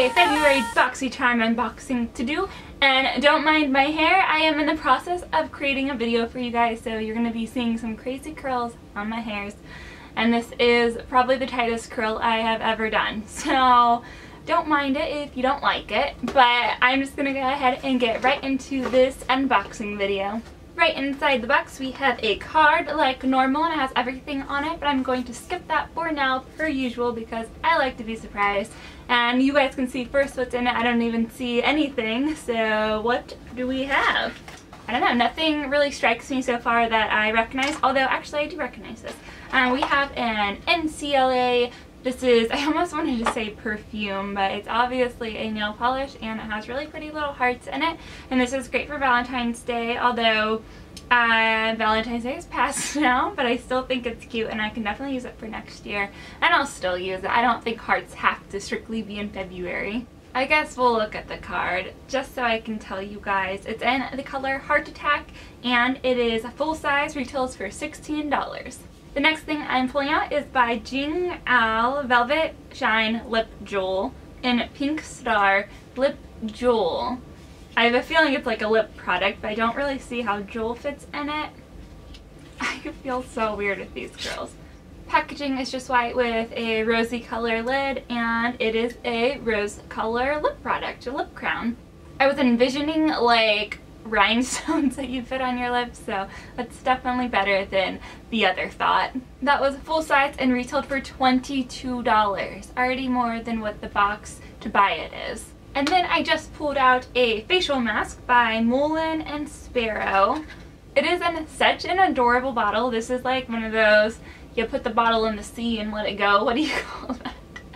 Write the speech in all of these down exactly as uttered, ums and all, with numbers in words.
a February BoxyCharm unboxing to do, and don't mind my hair. I am in the process of creating a video for you guys, so you're going to be seeing some crazy curls on my hairs, and this is probably the tightest curl I have ever done, so don't mind it if you don't like it, but I'm just going to go ahead and get right into this unboxing video. Right inside the box we have a card like normal, and it has everything on it, but I'm going to skip that for now per usual because I like to be surprised. And you guys can see first what's in it. I don't even see anything, so what do we have? I don't know, nothing really strikes me so far that I recognize, although actually I do recognize this. Um, we have an N C L A. This is, I almost wanted to say perfume, but it's obviously a nail polish, and it has really pretty little hearts in it. And this is great for Valentine's Day, although uh, Valentine's Day is past now, but I still think it's cute, and I can definitely use it for next year. And I'll still use it. I don't think hearts have to strictly be in February. I guess we'll look at the card just so I can tell you guys. It's in the color Heart Attack, and it is full size, retails for sixteen dollars. The next thing I'm pulling out is by Jing Al Velvet Shine Lip Jewel in Pink Star Lip Jewel. I have a feeling it's like a lip product, but I don't really see how jewel fits in it. I feel so weird with these curls. Packaging is just white with a rosy color lid, and it is a rose color lip product, a lip crown. I was envisioning like rhinestones that you fit on your lips, so that's definitely better than the other thought. That was full size and retailed for twenty-two dollars, already more than what the box to buy it is. And then I just pulled out a facial mask by Mullen and Sparrow. It is in such an adorable bottle. This is like one of those, you put the bottle in the sea and let it go. What do you call that?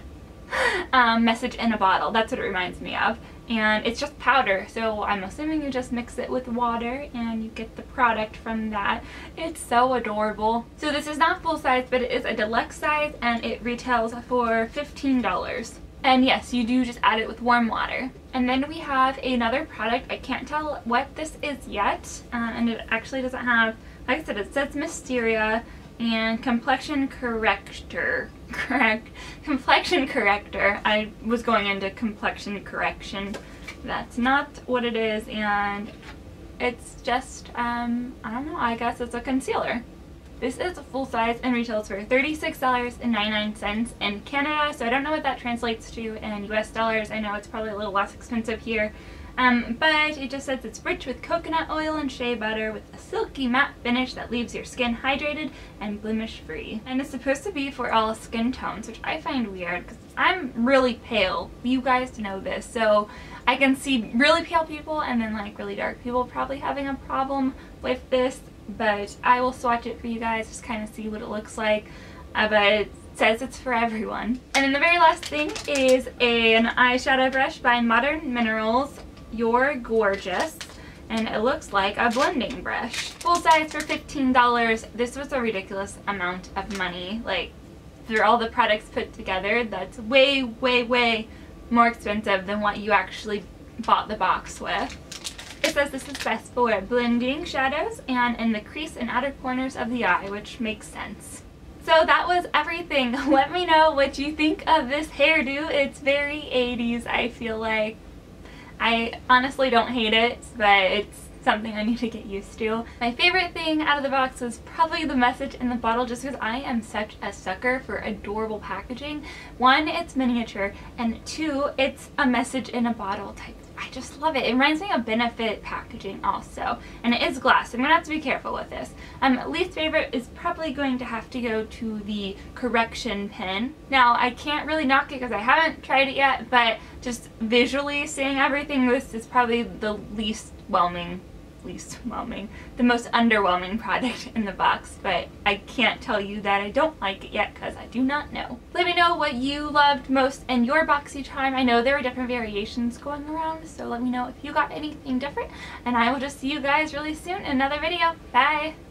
um, message in a bottle. That's what it reminds me of. And it's just powder, so I'm assuming you just mix it with water and you get the product from that. It's so adorable. So this is not full size, but it is a deluxe size, and it retails for fifteen dollars. And yes, you do just add it with warm water. And then we have another product. I can't tell what this is yet, uh, and it actually doesn't have, like I said, it says Mysteria and complexion corrector. Correct. Complexion corrector. I was going into complexion correction. That's not what it is, and it's just, um, I don't know, I guess it's a concealer. This is full size and retails for thirty-six dollars and ninety-nine cents in Canada, so I don't know what that translates to in U S dollars. I know it's probably a little less expensive here. Um, but it just says it's rich with coconut oil and shea butter with a silky matte finish that leaves your skin hydrated and blemish free. And it's supposed to be for all skin tones, which I find weird because I'm really pale. You guys know this, so I can see really pale people and then like really dark people probably having a problem with this, but I will swatch it for you guys, just kind of see what it looks like. Uh, but it says it's for everyone. And then the very last thing is a, an eyeshadow brush by Modern Minerals. You're Gorgeous, and it looks like a blending brush. Full size for fifteen dollars. This was a ridiculous amount of money. Like, for all the products put together, that's way, way, way more expensive than what you actually bought the box with. It says this is best for blending shadows and in the crease and outer corners of the eye, which makes sense. So that was everything. Let me know what you think of this hairdo. It's very eighties, I feel like. I honestly don't hate it, but it's something I need to get used to. My favorite thing out of the box was probably the message in the bottle, just because I am such a sucker for adorable packaging. One, it's miniature, and two, it's a message in a bottle type. I just love it. It reminds me of Benefit packaging also, and it is glass. I'm gonna have to be careful with this. Um, least favorite is probably going to have to go to the correction pen. Now, I can't really knock it because I haven't tried it yet, but just visually seeing everything, this is probably the least whelming least whelming, the most underwhelming product in the box, but I can't tell you that I don't like it yet because I do not know. Let me know what you loved most in your BoxyCharm. I know there are different variations going around, so let me know if you got anything different, and I will just see you guys really soon in another video. Bye!